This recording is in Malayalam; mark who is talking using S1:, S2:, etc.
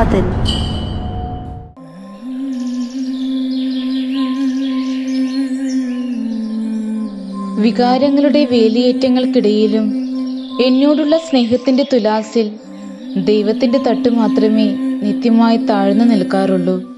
S1: നാഥൻ.
S2: വികാരങ്ങളുടെ വേലിയേറ്റങ്ങൾക്കിടയിലും എന്നോടുള്ള സ്നേഹത്തിന്റെ തുലാസിൽ ദൈവത്തിന്റെ തട്ട് മാത്രമേ നിത്യമായി താഴ്ന്നു നിൽക്കാറുള്ളൂ.